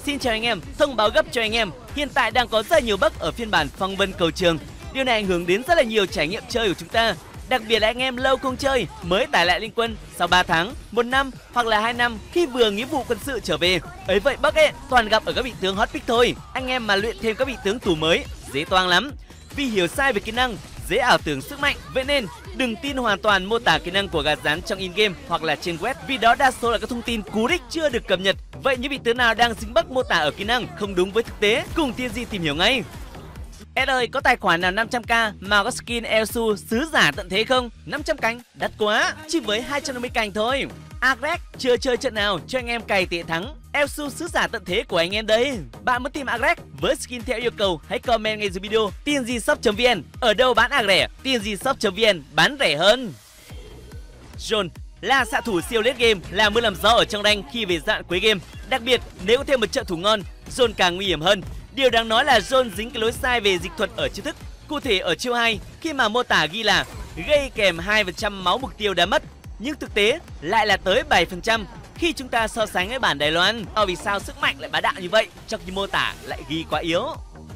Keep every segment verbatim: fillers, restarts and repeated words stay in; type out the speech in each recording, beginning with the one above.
Xin chào anh em, thông báo gấp cho anh em, hiện tại đang có rất nhiều bug ở phiên bản Phong Vân Cầu Trường. Điều này ảnh hưởng đến rất là nhiều trải nghiệm chơi của chúng ta. Đặc biệt là anh em lâu không chơi, mới tải lại Liên Quân sau ba tháng, một năm hoặc là hai năm khi vừa nghĩa vụ quân sự trở về. Ấy vậy bug ấy toàn gặp ở các vị tướng hot pick thôi. Anh em mà luyện thêm các vị tướng tù mới dễ toang lắm. Vì hiểu sai về kỹ năng, dễ ảo tưởng sức mạnh. Vậy nên đừng tin hoàn toàn mô tả kỹ năng của gà rán trong in game hoặc là trên web, vì đó đa số là các thông tin cú đích chưa được cập nhật. Vậy những vị tướng nào đang dính bug mô tả ở kỹ năng không đúng với thực tế, cùng Tiên Di tìm hiểu ngay. Ed ơi, có tài khoản nào năm trăm k mà có skin Elsu sứ giả tận thế không? năm trăm cành, đắt quá, chỉ với hai trăm năm mươi cành thôi. Agrek chưa chơi trận nào cho anh em cày tệ thắng Elsu sứ giả tận thế của anh em đây. Bạn muốn tìm Agrek với skin theo yêu cầu, hãy comment ngay dưới video tienjishop chấm vn. Ở đâu bán ag rẻ? tienjishop chấm vn bán rẻ hơn. John là xạ thủ siêu late game, là mưa làm gió ở trong rank khi về dạn cuối game. Đặc biệt nếu có thêm một trợ thủ ngon, John càng nguy hiểm hơn. Điều đáng nói là John dính cái lối sai về dịch thuật ở chiêu thức. Cụ thể ở chiêu hai, khi mà mô tả ghi là gây kèm hai phần trăm máu mục tiêu đã mất, nhưng thực tế lại là tới bảy phần trăm khi chúng ta so sánh với bản Đài Loan. Ờ, vì sao sức mạnh lại bá đạo như vậy trong khi mô tả lại ghi quá yếu?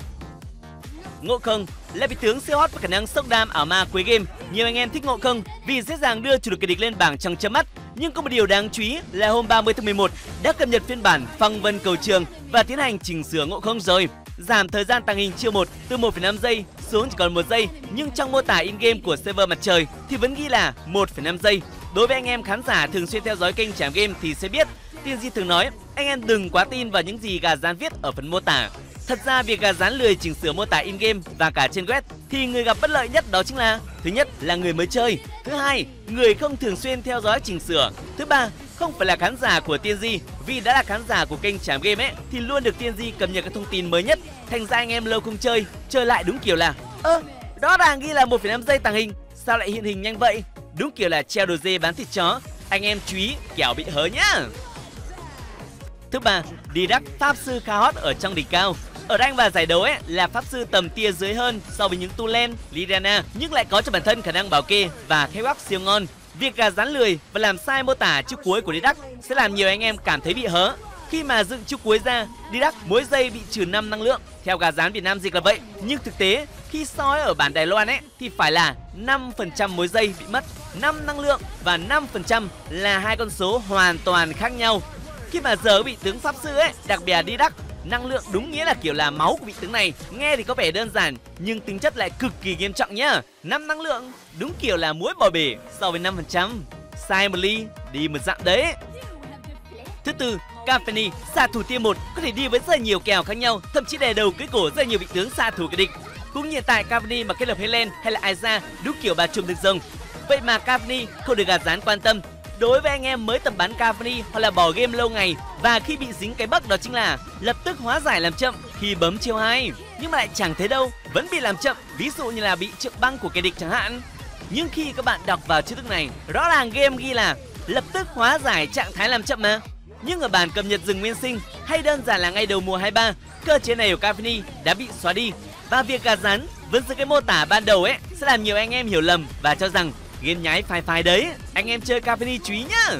Ngộ Không là vị tướng siêu hot và khả năng sốc đam ảo ma cuối game. Nhiều anh em thích Ngộ Không vì dễ dàng đưa chủ lực kẻ địch lên bảng trong chớp mắt. Nhưng có một điều đáng chú ý là hôm ba mươi tháng mười một đã cập nhật phiên bản Phong Vân Cầu Trường và tiến hành chỉnh sửa Ngộ Không rồi. Giảm thời gian tàng hình chiêu một từ một phẩy năm giây xuống chỉ còn một giây, nhưng trong mô tả in game của server mặt trời thì vẫn ghi là một phẩy năm giây. Đối với anh em khán giả thường xuyên theo dõi kênh Trảm Game thì sẽ biết Tiên Di thường nói anh em đừng quá tin vào những gì gà rán viết ở phần mô tả. Thật ra việc gà rán lười chỉnh sửa mô tả in game và cả trên web thì người gặp bất lợi nhất đó chính là: thứ nhất là người mới chơi, thứ hai người không thường xuyên theo dõi chỉnh sửa, thứ ba không phải là khán giả của Tiên Di. Vì đã là khán giả của kênh Trảm Game ấy thì luôn được Tiên Di cập nhật các thông tin mới nhất. Thành ra anh em lâu không chơi, chơi lại đúng kiểu là ơ đó ràng ghi là một phẩy năm giây tàng hình, sao lại hiện hình nhanh vậy? Đúng kiểu là treo đồ dê bán thịt chó. Anh em chú ý kẻo bị hớ nhá. Thứ ba, Didac, pháp sư khá hot ở trong đỉnh cao. Ở rank và giải đấu ấy là pháp sư tầm tia dưới hơn so với những Tulen, Liliana, nhưng lại có cho bản thân khả năng bảo kê và khép góc siêu ngon. Việc gà rán lười và làm sai mô tả chiêu cuối của Didac sẽ làm nhiều anh em cảm thấy bị hớ. Khi mà dựng chiêu cuối ra, Didac mỗi giây bị trừ năm năng lượng. Theo gà rán Việt Nam dịch là vậy, nhưng thực tế khi soi ở bản Đài Loan ấy thì phải là năm phần trăm mỗi giây bị mất. năm năng lượng và năm phần trăm là hai con số hoàn toàn khác nhau. Khi mà giờ bị tướng pháp sư ấy, đặc biệt là Didac, năng lượng đúng nghĩa là kiểu là máu của vị tướng này. Nghe thì có vẻ đơn giản nhưng tính chất lại cực kỳ nghiêm trọng nhá. năm năng lượng đúng kiểu là muối bỏ bể so với năm phần trăm. Sai một ly đi một dặm đấy. Thứ tư, Cavani, xạ thủ tier một có thể đi với rất là nhiều kèo khác nhau, thậm chí đè đầu cưỡi cổ rất là nhiều vị tướng xạ thủ kẻ địch. Cũng hiện tại Cavani mà kết hợp Helen hay là Aiza đúng kiểu bà trùm được rồng. Vậy mà Cavani không được gà rán quan tâm. Đối với anh em mới tập bắn Cavani hoặc là bỏ game lâu ngày và khi bị dính cái bug đó chính là lập tức hóa giải làm chậm khi bấm chiêu hai, nhưng mà lại chẳng thấy đâu, vẫn bị làm chậm, ví dụ như là bị trượng băng của kẻ địch chẳng hạn. Nhưng khi các bạn đọc vào chữ thức này, rõ ràng game ghi là lập tức hóa giải trạng thái làm chậm mà. Nhưng ở bản cập nhật rừng nguyên sinh hay đơn giản là ngay đầu mùa hai mươi ba, cơ chế này của Cavani đã bị xóa đi. Và việc gà rán vẫn giữ cái mô tả ban đầu ấy sẽ làm nhiều anh em hiểu lầm và cho rằng game nhái phai phai đấy. Anh em chơi Cavani chú ý nhá.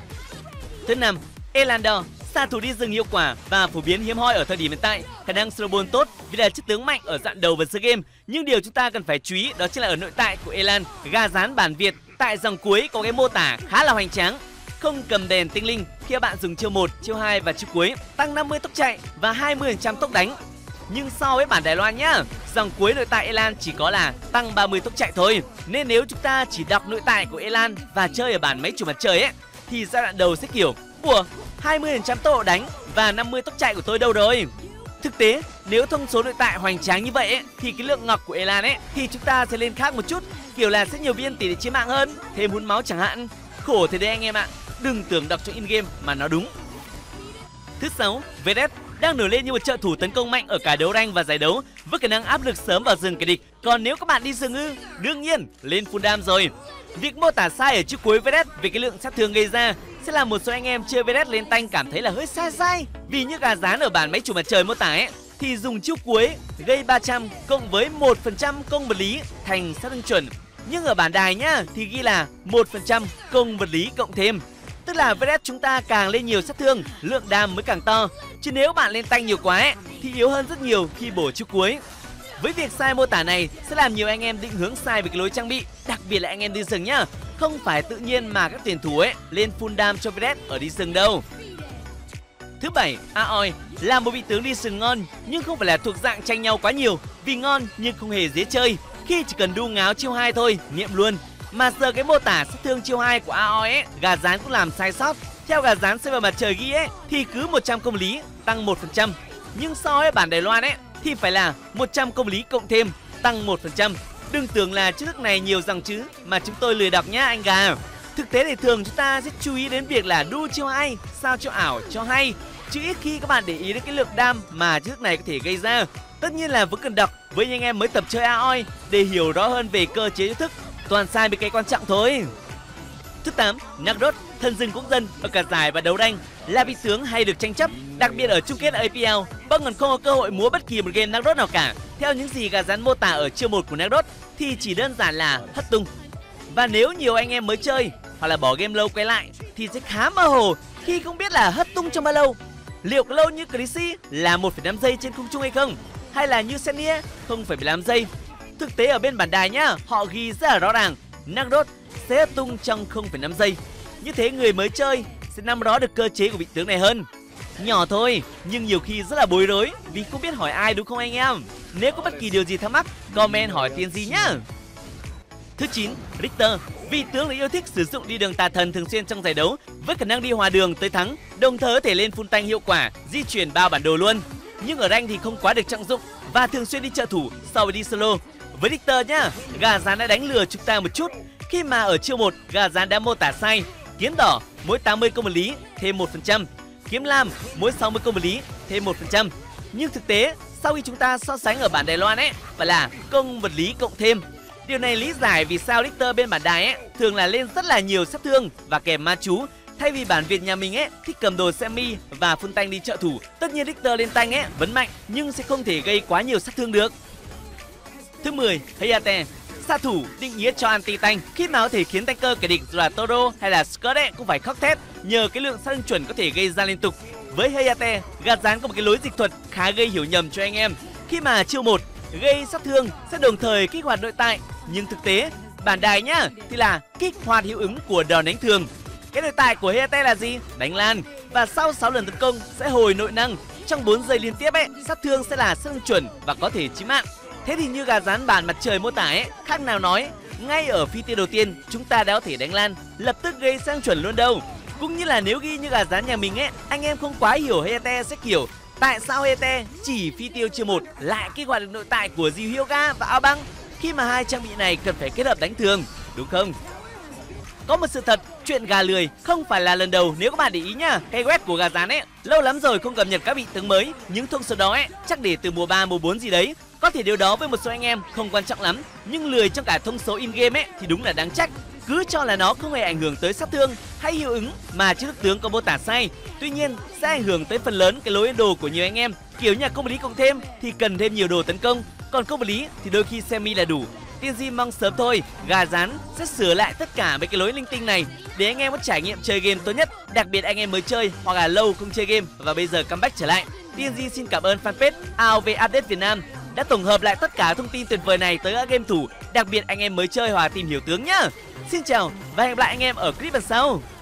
Thứ năm, Elandor, xạ thủ đi rừng hiệu quả và phổ biến hiếm hoi ở thời điểm hiện tại. Khả năng snowball tốt vì là chất tướng mạnh ở đoạn đầu và giữa game. Nhưng điều chúng ta cần phải chú ý đó chính là ở nội tại của Elan, gà rán bản Việt tại dòng cuối có cái mô tả khá là hoành tráng. Không cầm đèn tinh linh khi các bạn dùng chiêu một, chiêu hai và chiêu cuối, tăng năm mươi tốc chạy và hai mươi phần trăm tốc đánh. Nhưng so với bản Đài Loan nhá, dòng cuối nội tại Elan chỉ có là tăng ba mươi tốc chạy thôi. Nên nếu chúng ta chỉ đọc nội tại của Elan và chơi ở bản máy chủ mặt trời ấy thì giai đoạn đầu sẽ kiểu ủa, hai mươi phần trăm tốc độ đánh và năm mươi tốc chạy của tôi đâu rồi? Thực tế, nếu thông số nội tại hoành tráng như vậy ấy, thì cái lượng ngọc của Elan ấy thì chúng ta sẽ lên khác một chút, kiểu là sẽ nhiều viên tỷ lệ chiến mạng hơn, thêm hun máu chẳng hạn. Khổ thế đấy anh em ạ, đừng tưởng đọc cho in game mà nó đúng. Thứ sáu, Vedet đang nổi lên như một trợ thủ tấn công mạnh ở cả đấu rank và giải đấu với khả năng áp lực sớm vào rừng kẻ địch. Còn nếu các bạn đi rừng ư, đương nhiên lên full dam rồi. Việc mô tả sai ở chiếc cuối Vedet về cái lượng sát thương gây ra sẽ làm một số anh em chơi Vedet lên tanh cảm thấy là hơi sai sai. Vì như gà rán ở bản máy chủ mặt trời mô tả ấy thì dùng chiêu cuối gây ba trăm cộng với một phần trăm công vật lý thành sát thương chuẩn. Nhưng ở bản đài nhá thì ghi là một phần trăm công vật lý cộng thêm. Tức là vê ét chúng ta càng lên nhiều sát thương, lượng đam mới càng to. Chứ nếu bạn lên tanh nhiều quá ấy, thì yếu hơn rất nhiều khi bổ chiêu cuối. Với việc sai mô tả này sẽ làm nhiều anh em định hướng sai về cái lối trang bị, đặc biệt là anh em đi rừng nhá. Không phải tự nhiên mà các tuyển thủ ấy lên full dam cho vê ét ở đi rừng đâu. Thứ bảy, a o i là một vị tướng đi rừng ngon nhưng không phải là thuộc dạng tranh nhau quá nhiều, vì ngon nhưng không hề dễ chơi. Khi chỉ cần đu ngáo chiêu hai thôi, nghiệm luôn. Mà giờ cái mô tả sát thương chiêu hai của a o i ấy, gà rán cũng làm sai sót. Theo gà rán server mặt trời ghi ấy thì cứ một trăm công lý tăng một phần trăm. Nhưng so với bản Đài Loan ấy thì phải là một trăm công lý cộng thêm tăng một phần trăm. Đừng tưởng là chữ đức này nhiều dòng chữ mà chúng tôi lười đọc nhá anh gà. Thực tế thì thường chúng ta sẽ chú ý đến việc là đu chiêu hai sao cho ảo cho hay, chứ ít khi các bạn để ý đến cái lượng đam mà chữ đức này có thể gây ra. Tất nhiên là vẫn cần đọc với những anh em mới tập chơi a o i để hiểu rõ hơn về cơ chế chiêu thức. Toàn sai mấy cái quan trọng thôi. Thứ tám, Nagros, thần rừng quốc dân ở cả giải và đấu rank, là vị tướng hay được tranh chấp, đặc biệt ở chung kết a pê lờ. Băng còn không có cơ hội múa bất kỳ một game Nagros nào cả. Theo những gì gà rán mô tả ở chiêu một của Nagros thì chỉ đơn giản là hất tung. Và nếu nhiều anh em mới chơi hoặc là bỏ game lâu quay lại thì sẽ khá mơ hồ khi không biết là hất tung trong bao lâu. Liệu có lâu như Chrissy là một phẩy năm giây trên không trung hay không? Hay là như Senia không phẩy mười lăm giây? Thực tế ở bên bản đài nhá, họ ghi rất là rõ ràng, Nagros sẽ hất tung trong không phẩy năm giây. Như thế người mới chơi sẽ nắm rõ được cơ chế của vị tướng này hơn. Nhỏ thôi, nhưng nhiều khi rất là bối rối vì không biết hỏi ai đúng không anh em? Nếu có bất kỳ điều gì thắc mắc, comment hỏi tiên gì nhá. Thứ chín, Richter, vị tướng được yêu thích sử dụng đi đường tà thần thường xuyên trong giải đấu với khả năng đi hòa đường tới thắng, đồng thời có thể lên full tank hiệu quả, di chuyển bao bản đồ luôn. Nhưng ở rank thì không quá được trọng dụng và thường xuyên đi trợ thủ so với đi solo. Với Richter nhá, gà rán đã đánh lừa chúng ta một chút khi mà ở chiêu một gà rán đã mô tả sai. Kiếm đỏ mỗi tám mươi công vật lý thêm một phần trăm, kiếm lam mỗi sáu mươi công vật lý thêm một phần trăm. Nhưng thực tế sau khi chúng ta so sánh ở bản Đài Loan ấy phải là công vật lý cộng thêm. Điều này lý giải vì sao Richter bên bản đài ấy thường là lên rất là nhiều sát thương và kèm ma chú, thay vì bản Việt nhà mình ấy thích cầm đồ semi và full tank đi trợ thủ. Tất nhiên Richter lên tank ấy vẫn mạnh nhưng sẽ không thể gây quá nhiều sát thương được. Thứ mười, Hayate, xạ thủ định nghĩa cho anti tank, khi mà có thể khiến tanker kẻ địch dù là Toro hay là Scott ấy cũng phải khóc thét nhờ cái lượng sát thương chuẩn có thể gây ra liên tục. Với Hayate, gà rán có một cái lối dịch thuật khá gây hiểu nhầm cho anh em. Khi mà chiêu một gây sát thương sẽ đồng thời kích hoạt nội tại, nhưng thực tế bản đài nhá thì là kích hoạt hiệu ứng của đòn đánh thường. Cái nội tại của Hayate là gì? Đánh lan, và sau sáu lần tấn công sẽ hồi nội năng. Trong bốn giây liên tiếp ấy, sát thương sẽ là sát thương chuẩn và có thể chí mạng. Thế thì như gà rán bản mặt trời mô tả ấy, khác nào nói, ngay ở phi tiêu đầu tiên chúng ta đã có thể đánh lan, lập tức gây sát thương chuẩn luôn đâu. Cũng như là nếu ghi như gà rán nhà mình ấy, anh em không quá hiểu Hayate sẽ kiểu tại sao Hayate chỉ phi tiêu chiêu một lại kích hoạt được nội tại của Ryu Hyoga và áo băng, khi mà hai trang bị này cần phải kết hợp đánh thường, đúng không? Có một sự thật, chuyện gà lười không phải là lần đầu nếu các bạn để ý nhá. Cái web của gà rán ấy lâu lắm rồi không cập nhật các vị tướng mới, những thông số đó ấy chắc để từ mùa ba, mùa bốn gì đấy. Có thể điều đó với một số anh em không quan trọng lắm, nhưng lười trong cả thông số in game ấy thì đúng là đáng trách. Cứ cho là nó không hề ảnh hưởng tới sát thương hay hiệu ứng mà chứ đức tướng có mô tả sai. Tuy nhiên sẽ ảnh hưởng tới phần lớn cái lối đồ của nhiều anh em. Kiểu nhà công lý cộng thêm thì cần thêm nhiều đồ tấn công, còn công lý thì đôi khi semi là đủ. Tiên Di mong sớm thôi, gà rán sẽ sửa lại tất cả mấy cái lối linh tinh này để anh em có trải nghiệm chơi game tốt nhất. Đặc biệt anh em mới chơi hoặc là lâu không chơi game và bây giờ comeback trở lại. Tiên Di xin cảm ơn fanpage a o vê Update Việt Nam đã tổng hợp lại tất cả thông tin tuyệt vời này tới các game thủ, đặc biệt anh em mới chơi hoặc tìm hiểu tướng nhá. Xin chào và hẹn gặp lại anh em ở clip lần sau.